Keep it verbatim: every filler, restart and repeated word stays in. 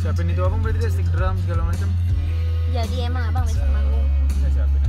Siapin itu abang berarti deh, stick drum segala macam. Jadi emang abang besok manggung. Saya siapin.